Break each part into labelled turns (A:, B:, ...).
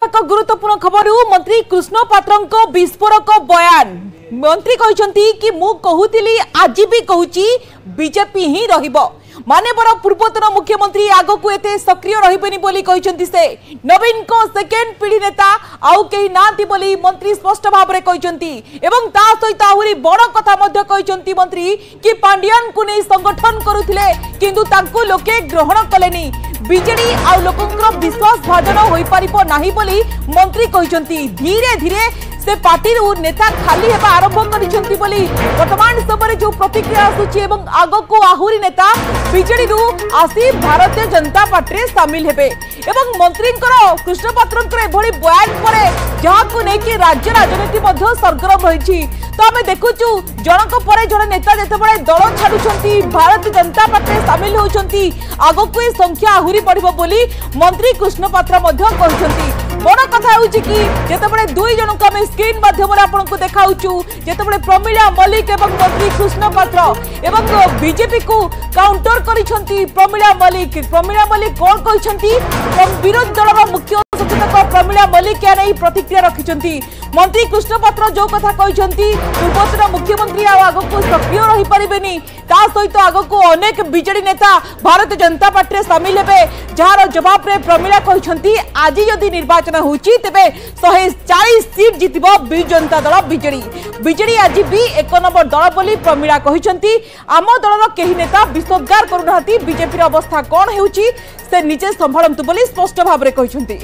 A: एक गुरुत्वपूर्ण खबर मंत्री कृष्ण पात्र विस्फोरक बयान। मंत्री कहते कि मु कहूली आज भी कहूची बीजेपी ही रहिबो। मानवर पूर्वतन मुख्यमंत्री आग को एते सक्रिय रहिबेनी बोली कहते से नवीन को सेकेंड पीढ़ी नेता आउ कहीं नांती बोली मंत्री स्पष्ट भाव में कहते एवं ता सहित आहुरी बड़ कथा मध्य कहते मंत्री कि पांडियान को नहीं संगठन करुथिले किंतु तांको लोके ग्रहण कलेनी। बीजेडी आउ लोकंकर विश्वास भाजन होई परिबो नाही बोली मंत्री कहते। धीरे धीरे से पार्टी नेता खाली हेबा आरंभ करिसेंती बोली वर्तमान समय जो प्रतिक्रिया आसुची एवं आगो को आहुरी नेता बीजेडी रु आसी भारतीय जनता पार्टी रे शामिल हेबे एवं मंत्री कृष्ण पात्र एभली बयान परे जहाँ को लेकिन राज्य राजनीति मध्य सरगरम रही। तो आम देखुचु जनक पर जन नेता जितेबाला दल छाड़ुंट भारतीय जनता पार्टी रे शामिल होती आग को ये संख्या आहुरी बढ़िबो बोली मंत्री कृष्ण पात्र कहते। बड़ कथा कि जितेबाला दुई जन को आम स्क्रीन माध्यम आपको देखाऊँ जितेबाला प्रमिला मल्लिक एवं मंत्री कृष्ण पात्र एवं बीजेपी को काउंटर करिसेंती प्रमिला मल्लिक। प्रमिला मल्लिक कौन कहते विरोधी दल मुख्य सचेतक प्रमिला मल्लिक या नहीं प्रतिक्रिया रखिंट। मंत्री कृष्ण पात्र जो कथा कहते पूर्वतन मुख्यमंत्री आग को सक्रिय रही पारे सहित आग को अनेक बीजेडी नेता भारतीय जनता पार्टी रे शामिल हेबे जार जवाब रे प्रमिला कहते आज यदि निर्वाचन होची तेबे 140 seat जितिबो Biju Janata Dal BJD. BJD आज भी एक नंबर दल बोली प्रमिला कहते। आम दलर केही नेता विश्वासगार करूनाहांती बीजेपी अवस्था कौन हेउची से निजे संभाळंतु बोली स्पष्ट भाव में कहते।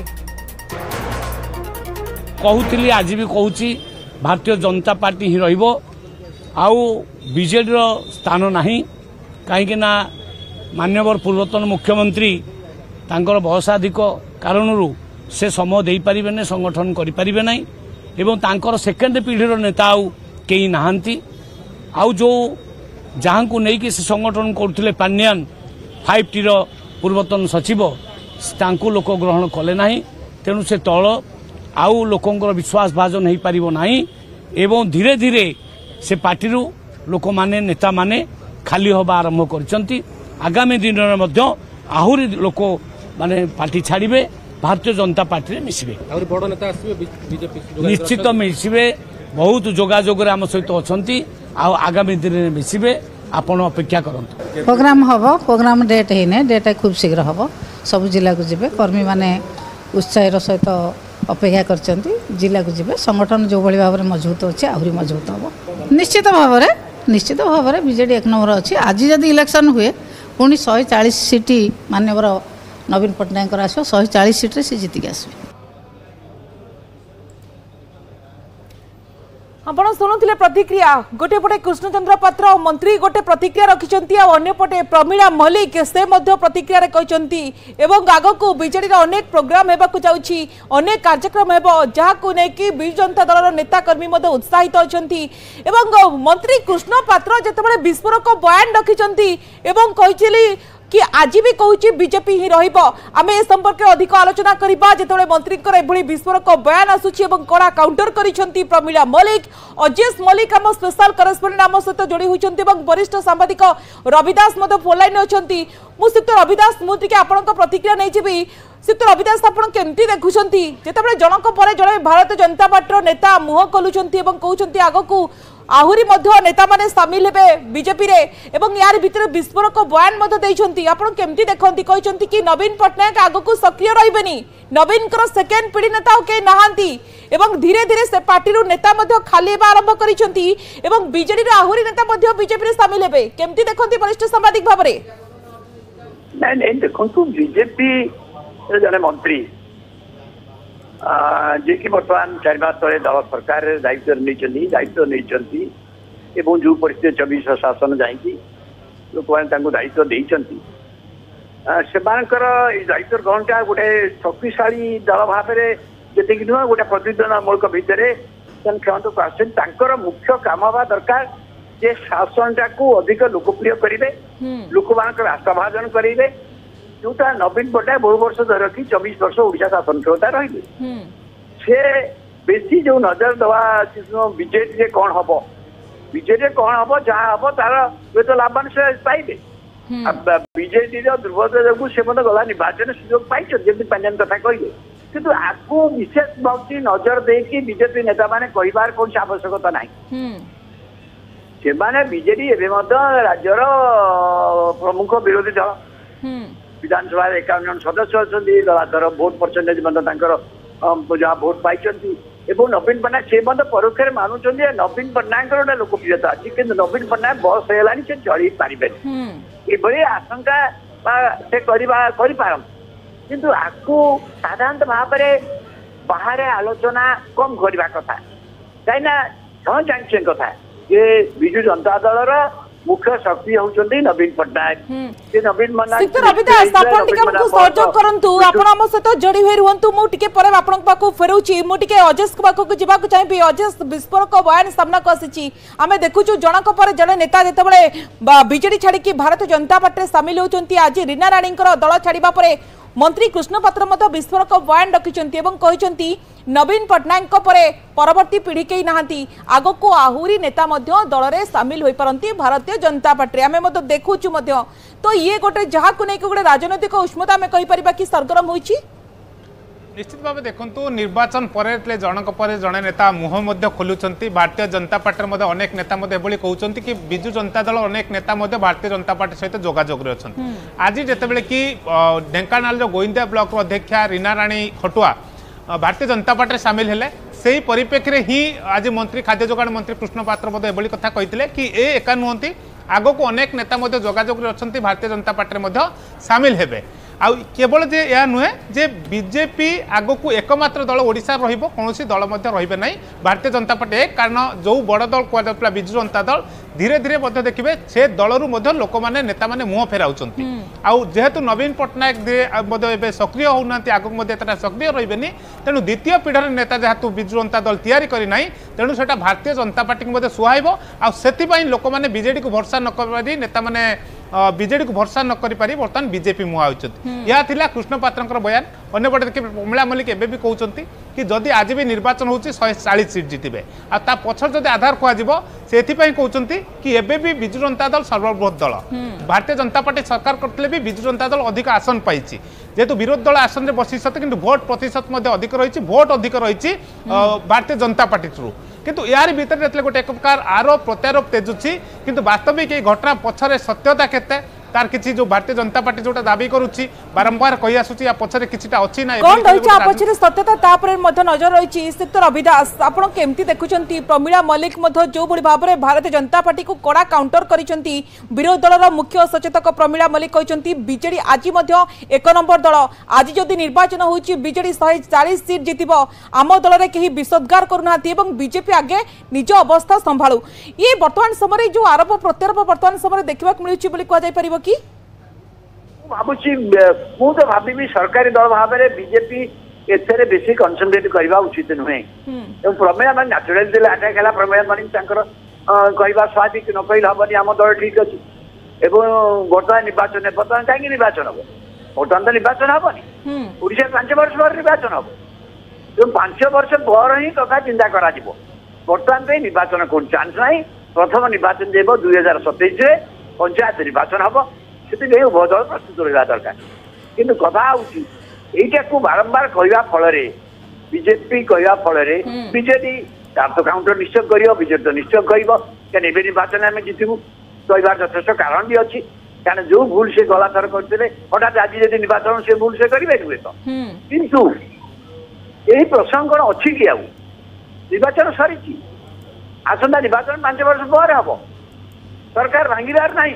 B: कहूली आज भी कहूँ भारतीय जनता पार्टी ही रहिबो आउ बीजेडी स्थान नहीं कहीं मान्यवर पूर्वतन मुख्यमंत्री तांकर बयसाधिक कारणरू से समय दे पारिबे नै संगठन करि पारिबे नै एवं तांकर सेकेंड पीढ़ीर नेता आउ केही नाहांती आउ जो जहां को नहीं कि से संगठन करथिले पांडियान 5T रो पूर्वतन सचिव तांको लोक ग्रहण कले नाही तेणु से तल आउ लोकंकर विश्वास भाजन हो पारिबो नाही एवं धीरे धीरे से पार्टी लोक माने नेता माने खाली होबा आरंभ करचंती। आगामी दिन में आहुरी लोक माने पार्टी छाड़िबे भारतीय जनता पार्टी रे मिसिबे और बड़ नेता आसीबे बीजेपी निश्चित मिसिबे बहुत जोगाजोग रे आम सहित अछंती आगामी दिन में मिसिबे आपण अपेक्षा करंतु।
C: प्रोग्राम हबो प्रोग्राम डेट हेने डेट खूब शीघ्र हबो सब जिला को जिबे कर्मी माने उत्साहर सहित अपेक्षा करचंती जिला को जिबे संगठन जो भली भाव में मजबूत अच्छे आहरी मजबूत हम निश्चित भाव में बीजेडी एक नंबर अच्छी। आज जदि इलेक्शन हुए पुणी 140 सीट मानवर नवीन पट्टनायक आसो 140 सीट रे से जीतिक आसवे।
A: आपण शुणुले प्रतिक्रिया गोटे पटे कृष्णचंद्र पात्र मंत्री गोटे प्रतिक्रिया रखिंट अंपटे प्रमिला मल्लिक से प्रतिक्रिया कहते एवं आग को बीजेडी अनेक प्रोग्राम होगा जाऊँगी अनेक कार्यक्रम हो जहाँ लेकिन बिजु जनता दल नेताकर्मी उत्साहित अच्छा मंत्री कृष्ण पात्र जितेबाला विस्फोरक बयान रखिंट कहली कि आज भी कहूँ बीजेपी ही रहिबो। आमे ए संपर्क अधिक आलोचना करिबा जेतेबेले मंत्री एभली विस्फोरक बयान आसुची एवं कड़ा काउंटर करिसेंती प्रमिला मल्लिक। अजेश मल्लिक आम स्पेशल करेस्पोंडेंट आम सहित जोड़ी होइछंती एवं वरिष्ठ सांबादिक रविदास मध्य फोन लाइन अछंती। मु श्रीयुक्त रविदास मु टिके आपनक प्रतिक्रिया नै जिबी। श्रीयुक्त रविदास आपण केमती देखुछंती जेतेबेले जनक परे जणे भारतीय जनता पार्टी नेता मुह खोलुछंती एवं कहउछंती आगकू आहुरी मध्य नेता माने शामिल हेबे बीजेपी रे एवं यार भितर विस्फोरक बयान मध्य देइछंती आपण केमती देखंती कहउछंती कि नवीन पट्टनायक आगकू सक्रिय रहिबेनी नवीन कर सेकेंड पीढ़ी नेता के नाहांती एवं धीरे धीरे से पार्टी रो नेता मध्य खाली हेबा आरंभ करिसेंती एवं बीजेडी रे आहुरी नेता मध्य बीजेपी रे शामिल हेबे केमती देखंती वरिष्ठ सांबादिक भाव रे।
D: नहीं देखंतु बीजेपी जने मंत्री जे कि बर्तमान 4 मास तले दल सरकार दायित्व नहीं जो परिस्थिति 24 शासन जाकि लोक मैंने दायित्व देती से दायित्व ग्रहणटा गोटे शक्तिशाली दल भाव में जी नुह गोटे प्रतिद्वंदमूलक भितर क्षमता आसर मुख्य काम हवा दरकार जे शासनटा को अधिक लोकप्रिय करेंगे लोक मान आस्था भाजन करेंगे जोटा नवीन पट्टनायक बहु वर्ष धरकी 24 वर्ष ओडिशा शासन क्षमता रही से बेसी जो नजर दवा बीजेडी कौन हम बीजेडी कौन हम जहाँ हम तार हूँ तो लाभांश पाइबे बीजेडी दुर्बलता जो से गला निर्वाचन सुजोग पाई जमी पांजान कथा कहले किंतु आपको विशेष भाव नजर देकी बीजेपी नेता माने कहबार कौन आवश्यकता ना से बीजेडी राज्यर प्रमुख विरोधी दल विधानसभा 51 जन सदस्य अच्छा लगातार भोट परसेंटेज जहाँ भोट पाई नवीन पट्टनायक से परोक्ष मानुंट नवीन पट्टनायक गोटे लोकप्रियता अच्छी कि नवीन पट्टनायक बस है से चढ़ी पारे ये आशंका से किंतु आपको साधारणतः भाव में बाहर आलोचना कम करवा कथा कहीं जानते कथा ये विजु जनता दल मुख्य शक्ति होउचंदी नवीन पट्टनायक से नवीन पट्टनायक
A: रविदास आपण टिके हमकु सहयोग करंतु आपण हम सहित जोड़ी होई रहंतु मु टिके परे आपण पाखु फेरउची मु टिके अजेश पाखु को जिबा को चाहिबी अजेश विस्फोरक बयान सामना को आसीची हमें देखुछु जनक पर जने नेता जते बळे बीजेडी छाडी की भारतीय जनता पार्टी रे शामिल होउचंती आज रीना राणीकर दल छाड़ीबा परे मंत्री कृष्ण पात्र मत विस्फोरक बयान रखिचंती एवं कहिचंती नवीन पट्टनायक परे परवर्ती पीढ़ी कई नहांती आग को आहुरी नेता मध्य दल रे शामिल होई परंती भारतीय जनता पार्टी आमे मत देखुछु मध्य तो ये गोटे जहा को नै गोटे राजनैतिक उष्मता में कहि परिबा कि सरगरम होईची
E: निश्चित भाव देखु निर्वाचन पर जनक पर जड़े नेता मुह खोलुंट भारतीय जनता पार्टी अनेक नेता कहते कि विजु जनता दल अनेक नेता भारतीय जनता पार्टी सहित जोगाजोग अच्छा आज जितेबाला कि ढेंकानाल गोइंदा ब्लॉक अध्यक्षा रीना राणी खटुआ भारतीय जनता पार्टी सामिल हेले से परिप्रेक्षी ही आज मंत्री खाद्य जोगाण मंत्री कृष्ण पात्र एभली कथा कहते कि ए एका नुहति आग को अनेक नेता जोगाजोग अच्छा भारतीय जनता पार्टी सामिल हेबे आउ केवल जे या नुहे जे बीजेपी आग को एकमात्र दल ओडिशा रहिबो कोनोसी दल मध्ये रहिबे नै भारतीय जनता पार्टी कारण जो बड़ दल कहला बिजु जनता दल धीरे धीरे देखिए से दलरू लोक मैंने नेता मैंने मुह फेराउंट आउ जेहेतु नवीन पट्टनायक सक्रिय होना आगे सक्रिय रही तेणु द्वितीय पीढ़र नेता जहाँ बिजु जनता दल तैयारी करना तेणु से भारतीय जनता पार्टी को सुहाइब आउ लोक मैंने बीजेडी को भरसा नक नेता मैंने बीजेडी को भरसा नक बर्तमान बीजेपी मुहा यह कृष्ण पात्र बयान अंपटे देखिए प्रमिला मल्लिक एवं भी कहते कि जदि आज भी निर्वाचन हो 140 सीट जितबे आ पछर जदि आधार कहते कहते कि एबे भी बिजु जनता दल सर्वबृहत दल भारतीय जनता पार्टी सरकार करते भी बिजु जनता दल अधिक आसन पाई जेहेतु विरोधी दल आसन में बसी सकते कि भोट प्रतिशत अधिक रही भोट अधिक रही भारतीय जनता पार्टी थ्रू किंतु यार भीतर गोटे एक प्रकार आरोप प्रत्यारोप तेजुची किंतु वास्तविक ये घटना पछरे सत्यता केते तार किछि जो भारतीय जनता पार्टी जोटा दाबी करूची बारंबार कहि आसुची या पछरे किछिटा अछि ना
A: कोन रहिछि आ पछरे सत्यता ता पर मध्य नजर रहिछि श्रीयुक्त रविदास आपण केमती देखुचंती प्रमिला मल्लिक मध्य जो बड़ी भाव में भारतीय जनता पार्टी को कड़ा काउंटर करिसंती विरोधी दलर मुख्य सचेतक प्रमिला मल्लिक कहिसंती बीजेडी आज मध्य एक नंबर दल आज जदि निर्वाचन होउची बीजेडी 140 सीट जितिबो आम दल रे केही विसद्गार करूनाती एवं बीजेपी आगे निज अवस्था संभाळू ये वर्तमान समय जो आरोप प्रत्यारोप वर्तमान समय देखिबा मिलुची बोली कह जाय परिबो कि
D: भावुची मु तो भावी सरकारी दल भाव में बीजेपी एथे बेसी कनसंट्रेट करवा उचित नुहे प्रमेय मान न्याचुराल आटाक है प्रमेय मान कहवा स्वाभाविक न कहले हेनी आम दल ठीक अच्छी बर्तमान निर्वाचन बर्तमान कहीं निर्वाचन हम बर्तमान तो निर्वाचन हेनी ओडिशा 5 वर्ष पर निर्वाचन हम जो 5 वर्ष पर ही कथा चिंता करा बर्तमान पे निर्वाचन कौन चांस ना प्रथम निर्वाचन देव 2027 पंचायत निर्वाचन हम से उभय दल प्रस्तुत रहा दरकार किंतु कथा होटा को बारंबार कहवा फल बीजेपी कहवा फल बीजेडी तार तो काउंटर निश्चय कर बीजेडी तो निश्चय कह निर्वाचन आम जितबू कहबार यथेष कारण भी अच्छी कारण जो भूल से गला थर करते हठात आज जब निर्वाचन से भूल से करेंगे हुए तो किंतु यही प्रसंग कौन अच्छी कि निर्वाचन सरी आसंता निर्वाचन 5 वर्ष पर हम सरकार भांगार ना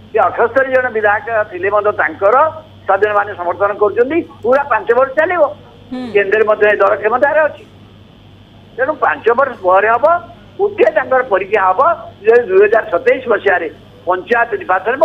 D: 78 जन विधायक थे स्वाधीन मान समर्थन कर पूरा 5 वर्ष चलो केन्द्र दल क्षमतार अच्छी तेणु 5 वर्ष पर हम गोटे परीक्षा हम 2027 मसीह पंचायत निर्वाचन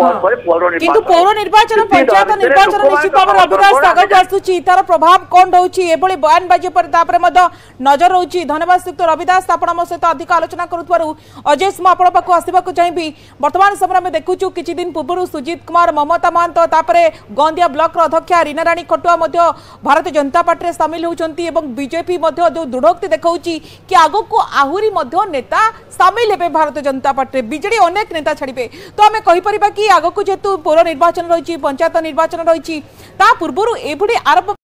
A: पौर निर्वाचन पंचायत निर्वाचन निश्चित भाव रविदास आगे आसुची तार प्रभाव कौन रोची एभली बयान बाजी पर नजर रोची धन्यवाद श्रीयुक्त रविदास आपण मो सहित अधिक आलोचना करुथबारु अजेश मु आपण पाखु आसिबाकु चाहिबी वर्तमान समय में देखुछु किछि दिन पूर्व सुजीत कुमार ममता महंत तापरे गोंदिया ब्लॉक अध्यक्षा रीना राणी खटुआ मध्य भारतीय जनता पार्टी रे शामिल होउचंती एवं बीजेपी मध्य जो दृढ़ोक्ति देखौची कि आगो को आहुरी मध्य नेता शामिल हेबे भारतीय जनता पार्टी बीजेडी अनेक नेता तो आम कहीपर कि आगक जेहेतु पौर निर्वाचन रही पंचायत निर्वाचन रही पूर्व एभली आरोप